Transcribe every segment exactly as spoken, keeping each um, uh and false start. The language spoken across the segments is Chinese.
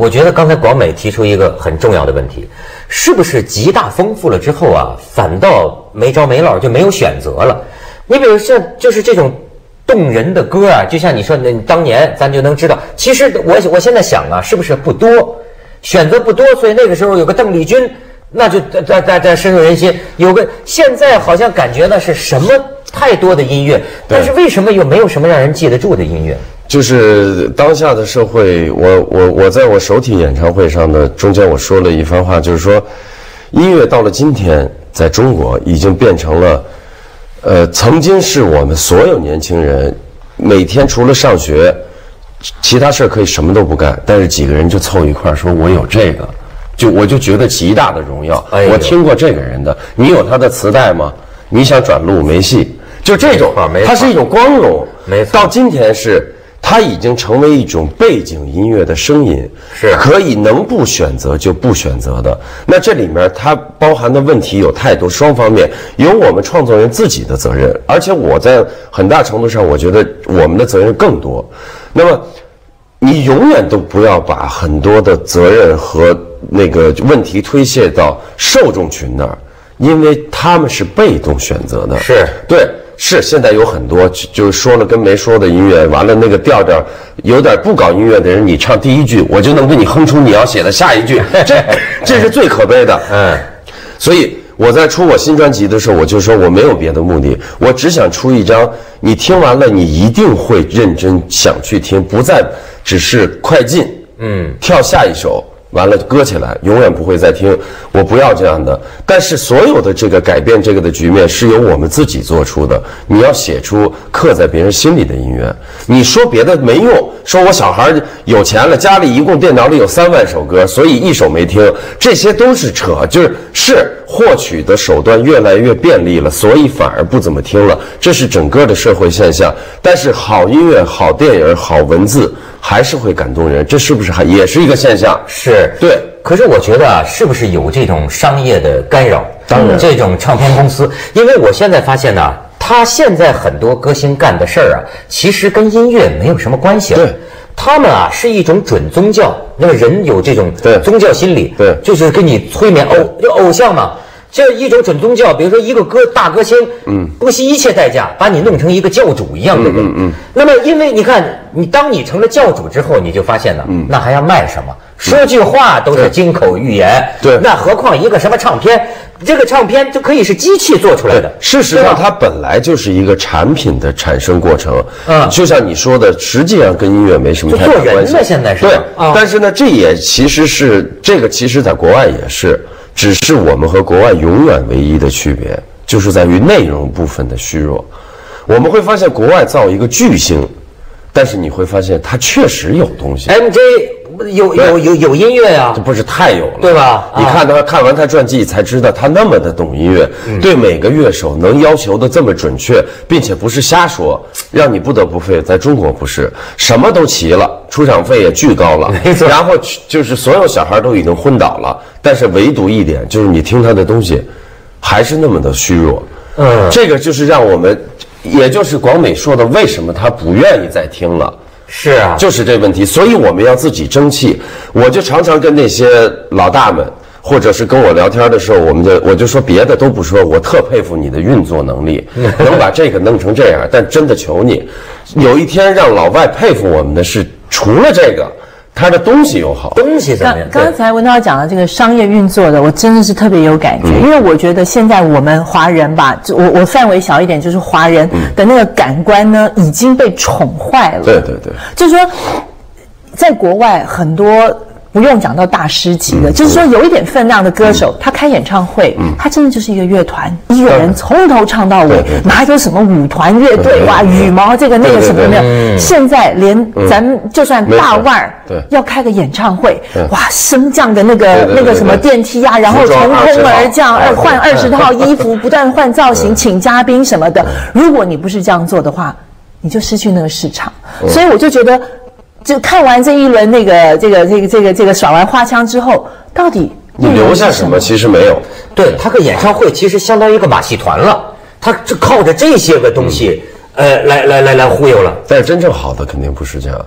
我觉得刚才广美提出一个很重要的问题，是不是极大丰富了之后啊，反倒没着没落就没有选择了？你比如像就是这种动人的歌啊，就像你说的，当年咱就能知道，其实我我现在想啊，是不是不多，选择不多，所以那个时候有个邓丽君，那就在在在深入人心。有个现在好像感觉呢是什么太多的音乐，但是为什么又没有什么让人记得住的音乐？ 就是当下的社会，我我我在我首体演唱会上的中间我说了一番话，就是说，音乐到了今天，在中国已经变成了，呃，曾经是我们所有年轻人每天除了上学，其他事儿可以什么都不干，但是几个人就凑一块儿说，我有这个，就我就觉得极大的荣耀。哎、我听过这个人的，你有他的磁带吗？你想转录没戏，就这种，它是一种光荣。 没错， 到今天是。它已经成为一种背景音乐的声音， 是可以能不选择就不选择的。那这里面它包含的问题有太多，双方面有我们创作人自己的责任，而且我在很大程度上，我觉得我们的责任更多。那么，你永远都不要把很多的责任和那个问题推卸到受众群那儿，因为他们是被动选择的。 是对。 是，现在有很多就是说了跟没说的音乐，完了那个调调有点不搞音乐的人，你唱第一句，我就能给你哼出你要写的下一句，这这是最可悲的。嗯，所以我在出我新专辑的时候，我就说我没有别的目的，我只想出一张你听完了你一定会认真想去听，不再只是快进，嗯，跳下一首。完了搁起来，永远不会再听。我不要这样的。但是所有的这个改变这个的局面是由我们自己做出的。你要写出刻在别人心里的音乐。你说别的没用，说我小孩有钱了，家里一共电脑里有三万首歌，所以一首没听，这些都是扯。就是是获取的手段越来越便利了，所以反而不怎么听了。这是整个的社会现象。但是好音乐、好电影、好文字还是会感动人，这是不是还也是一个现象？ 是。对，可是我觉得啊，是不是有这种商业的干扰？当然，这种唱片公司，因为我现在发现呢、啊，他现在很多歌星干的事儿啊，其实跟音乐没有什么关系了。 对， 他们啊是一种准宗教，那么人有这种宗教心理， 对， 就是给你催眠偶就偶像嘛。这一种准宗教，比如说一个歌大歌星，嗯，不惜一切代价把你弄成一个教主一样的人，嗯 嗯, 嗯。那么，因为你看，你当你成了教主之后，你就发现了，嗯，那还要卖什么？说句话都是金口玉言， 对， 那何况一个什么唱片？这个唱片就可以是机器做出来的。 事实上，它本来就是一个产品的产生过程，嗯，就像你说的，实际上跟音乐没什么太大关系。 做人现在是对、 啊， 但是呢，这也其实是这个，其实在国外也是。只是我们和国外永远唯一的区别，就是在于内容部分的虚弱。我们会发现国外造一个巨星，但是你会发现它确实有东西。 M J 有有有有音乐啊， 这不是太有了， 对吧？ 你看他看完他传记才知道他那么的懂音乐，嗯、对每个乐手能要求的这么准确，并且不是瞎说，让你不得不费。在中国不是什么都齐了，出场费也巨高了，然后就是所有小孩都已经昏倒了，但是唯独一点就是你听他的东西，还是那么的虚弱。嗯，这个就是让我们，也就是广美说的，为什么他不愿意再听了。 是啊， 就是这问题，所以我们要自己争气。我就常常跟那些老大们，或者是跟我聊天的时候，我们就我就说别的都不说，我特佩服你的运作能力，能把这个弄成这样。但真的求你，有一天让老外佩服我们的是，除了这个，他的东西又好， 东西怎么样？ 刚才文涛讲的这个商业运作的，我真的是特别有感觉，嗯、因为我觉得现在我们华人吧，我我范围小一点，就是华人的那个感官呢，已经被宠坏了。 对对对， 就是说，在国外很多。不用讲到大师级的，嗯、就是说有一点分量的歌手，嗯、他开演唱会，嗯、他真的就是一个乐团，一个人从头唱到尾，哪有什么舞团乐队哇、羽毛这个那个什么的。现在连咱们就算大腕儿要开个演唱会，哇，升降的那个那个什么电梯啊，然后从空而降，二换二十套衣服，不断换造型，请嘉宾什么的。如果你不是这样做的话，你就失去那个市场。所以我就觉得。就看完这一轮那个这个这个这个这个耍完花枪之后，到底你留下什么？其实没有。 对，他个演唱会其实相当于一个马戏团了，他就靠着这些个东西，嗯、呃，来来来来忽悠了。 但是真正好的肯定不是这样。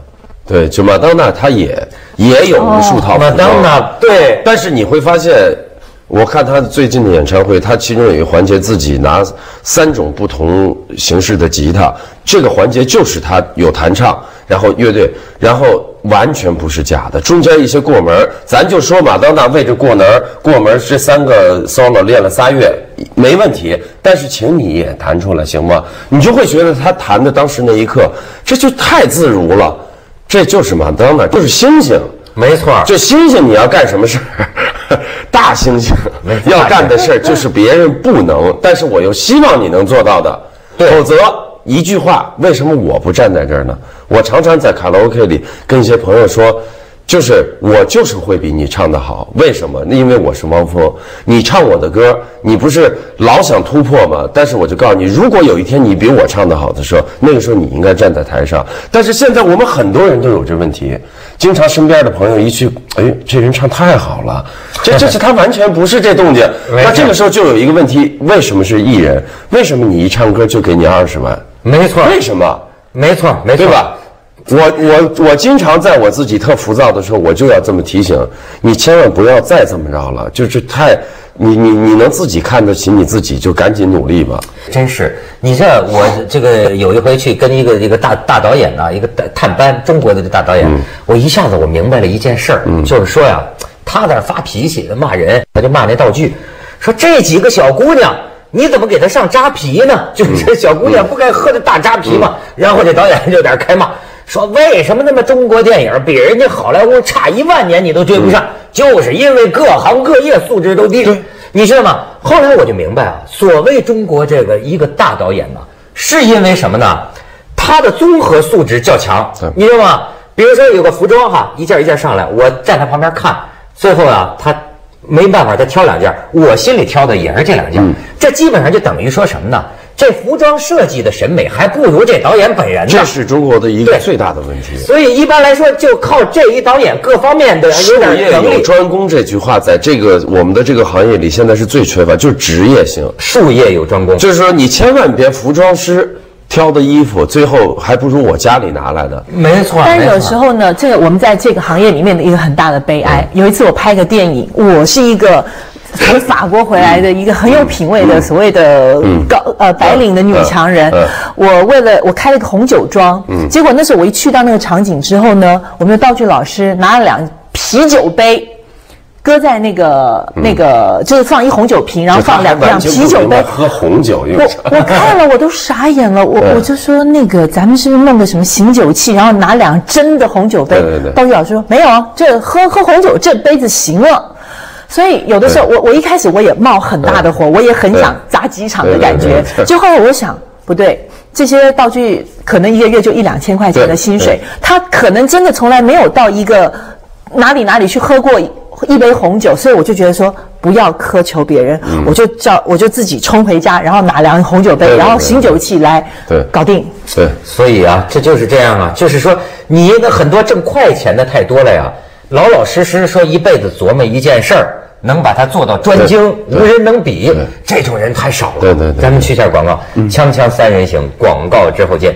对，就马当娜她也也有无数套服装。 马当娜对， 但是你会发现。我看他最近的演唱会，他其中有一个环节，自己拿三种不同形式的吉他，这个环节就是他有弹唱，然后乐队，然后完全不是假的，中间一些过门，咱就说马当娜为这过门过门这三个 solo 练了仨月，没问题。但是请你也弹出来行吗？你就会觉得他弹的当时那一刻，这就太自如了，这就是马当娜，就是星星。 没错， 这星星你要干什么事儿？大猩猩要干的事儿就是别人不能，但是我又希望你能做到的。否则一句话，为什么我不站在这儿呢？我常常在卡拉 OK 里跟一些朋友说，就是我就是会比你唱得好。为什么？因为我是汪峰，你唱我的歌，你不是老想突破吗？但是我就告诉你，如果有一天你比我唱得好的时候，那个时候你应该站在台上。但是现在我们很多人都有这问题，经常身边的朋友一去，哎，这人唱太好了，这这是他完全不是这动静。那这个时候就有一个问题，为什么是艺人？为什么你一唱歌就给你二十万？ 没错， 为什么？ 没错，没错， 对吧？我我我经常在我自己特浮躁的时候，我就要这么提醒你，千万不要再这么着了，就是太你你你能自己看得起你自己，就赶紧努力吧。 真是，你知道我这个有一回去跟一个一个大大导演啊，一个探班中国的这大导演，嗯、我一下子我明白了一件事儿，嗯、就是说呀，他在那发脾气骂人，他就骂那道具，说这几个小姑娘。你怎么给她上扎啤呢？就是这小姑娘不该喝的大扎啤嘛。嗯、然后这导演就有点开骂，说为什么那么中国电影比人家好莱坞差一万年你都追不上？嗯、就是因为各行各业素质都低。你知道吗？后来我就明白啊，所谓中国这个一个大导演呢，是因为什么呢？他的综合素质较强，你知道吗？比如说有个服装哈，一件一件上来，我站他旁边看，最后啊他。没办法，再挑两件，我心里挑的也是这两件，嗯、这基本上就等于说什么呢？这服装设计的审美还不如这导演本人呢。 这是中国的一个最大的问题。 所以一般来说，就靠这一导演各方面的有点能力。 术业有专攻这句话，在这个我们的这个行业里，现在是最缺乏，就是职业性。 术业有专攻， 就是说你千万别服装师。挑的衣服最后还不如我家里拿来的， 没错。 但有时候呢，这个我们在这个行业里面的一个很大的悲哀。嗯、有一次我拍个电影，我是一个从法国回来的一个很有品味的所谓的高、嗯、呃白领的女强人。嗯嗯、我为了我开了个红酒庄，嗯、结果那时候我一去到那个场景之后呢，我们的道具老师拿了两啤酒杯。搁在那个、嗯、那个，就是放一红酒瓶，然后放两两啤酒杯。 喝红酒， 我我看了我都傻眼了，我、嗯、我就说那个咱们是不是弄个什么醒酒器，然后拿两真的红酒杯？ 对对对。 道具老师说没有，这喝喝红酒这杯子行了。所以有的时候我我一开始我也冒很大的火，嗯、我也很想砸机场的感觉。就后来我想不对，这些道具可能一个月就一两千块钱的薪水，他可能真的从来没有到一个哪里哪里去喝过。一杯红酒，所以我就觉得说不要苛求别人，嗯、我就叫我就自己冲回家，然后拿两红酒杯，对对对然后醒酒器来对搞定。 对， 所以啊，这就是这样啊，就是说你的很多挣快钱的太多了呀，老老实实说一辈子琢磨一件事儿，能把它做到专精，无人能比，这种人太少了。 对对对， 咱们去下广告，嗯、锵锵三人行，广告之后见。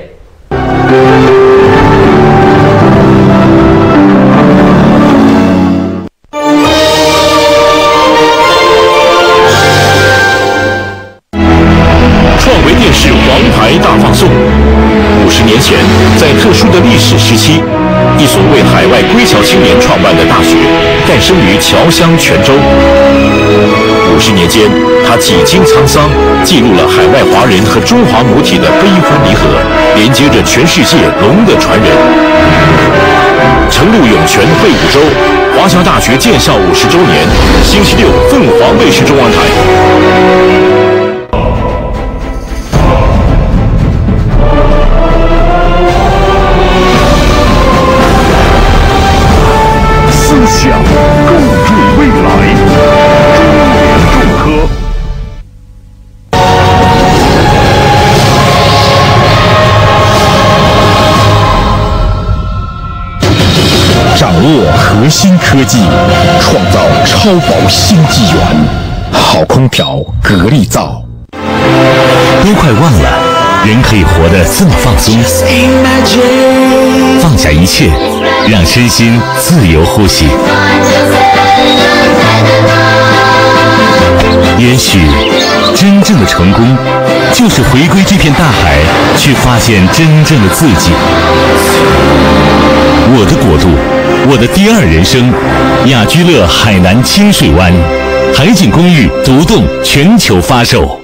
是王牌大放送。五十年前，在特殊的历史时期，一所为海外归侨青年创办的大学诞生于侨乡泉州。五十年间，它几经沧桑，记录了海外华人和中华母体的悲欢离合，连接着全世界龙的传人。承录涌泉会五周，华侨大学建校五十周年，星期六凤凰卫视中文台。 思想共筑未来，中联重科。掌握核心科技，创造超薄新纪元。好空调，格力造。 都快忘了， 人可以活得这么放松，放下一切，让身心自由呼吸。也许真正的成功就是回归这片大海，去发现真正的自己。我的国度，我的第二人生，雅居乐海南清水湾海景公寓独栋全球发售。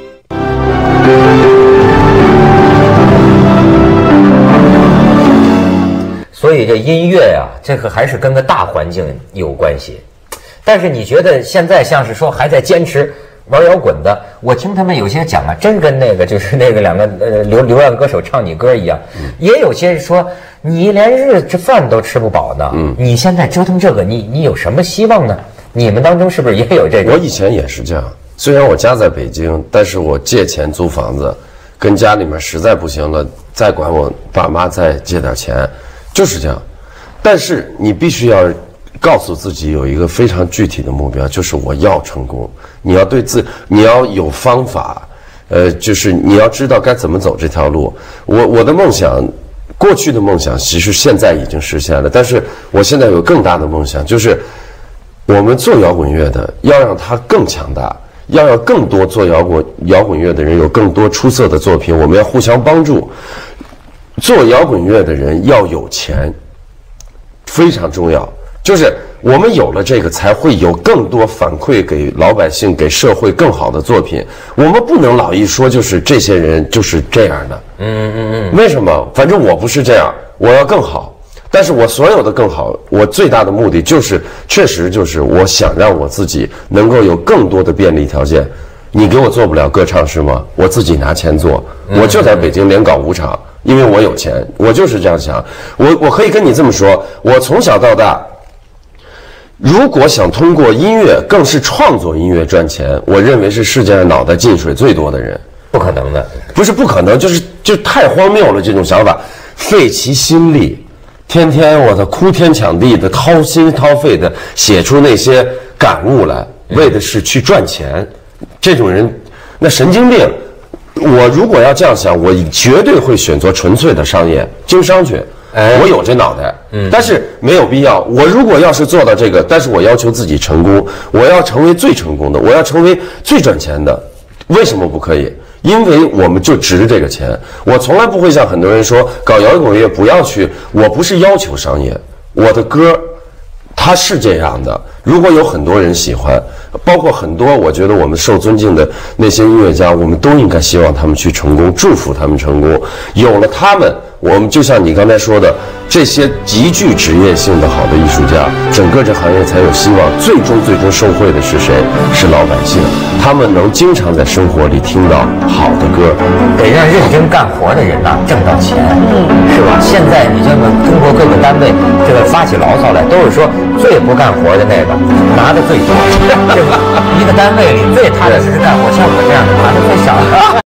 所以这音乐呀、啊，这个还是跟个大环境有关系。但是你觉得现在像是说还在坚持玩摇滚的，我听他们有些讲啊，真跟那个就是那个两个呃流流浪歌手唱你歌一样。嗯、也有些人说你连日这饭都吃不饱呢，嗯，你现在折腾这个，你你有什么希望呢？你们当中是不是也有这个？ 我以前也是这样，虽然我家在北京，但是我借钱租房子，跟家里面实在不行了，再管我爸妈再借点钱，就是这样。但是你必须要告诉自己有一个非常具体的目标，就是我要成功。你要对自，你要有方法，呃，就是你要知道该怎么走这条路。我我的梦想，过去的梦想其实现在已经实现了，但是我现在有更大的梦想，就是我们做摇滚乐的要让它更强大，要让更多做摇滚摇滚乐的人有更多出色的作品，我们要互相帮助。做摇滚乐的人要有钱，非常重要。就是我们有了这个，才会有更多反馈给老百姓、给社会更好的作品。我们不能老一说就是这些人就是这样的，嗯嗯嗯。为什么？反正我不是这样，我要更好。但是我所有的更好，我最大的目的就是，确实就是我想让我自己能够有更多的便利条件。你给我做不了歌唱是吗？我自己拿钱做，我就在北京连搞五场，因为我有钱，我就是这样想。我我可以跟你这么说，我从小到大。如果想通过音乐，更是创作音乐赚钱，我认为是世界上脑袋进水最多的人。 不可能的， 不是不可能，就是就太荒谬了这种想法，费其心力，天天我的哭天抢地的掏心掏肺的写出那些感悟来，为的是去赚钱。这种人，那神经病。我如果要这样想，我绝对会选择纯粹的商业经商去。我有这脑袋，嗯，但是没有必要。我如果要是做到这个，但是我要求自己成功，我要成为最成功的，我要成为最赚钱的，为什么不可以？因为我们就值这个钱。我从来不会像很多人说，搞摇滚乐不要去。我不是要求商业，我的歌，它是这样的。如果有很多人喜欢，包括很多我觉得我们受尊敬的那些音乐家，我们都应该希望他们去成功，祝福他们成功。有了他们，我们就像你刚才说的，这些极具职业性的好的艺术家，整个这行业才有希望。最终最终受惠的是谁？是老百姓，他们能经常在生活里听到好的歌。 得让认真干活的人呐、啊、挣到钱，是吧？现在你这个中国各个单位这个发起牢骚来，都是说最不干活的那个拿的最多，这个一个单位里最踏踏实实干活，像我这样的拿的最少。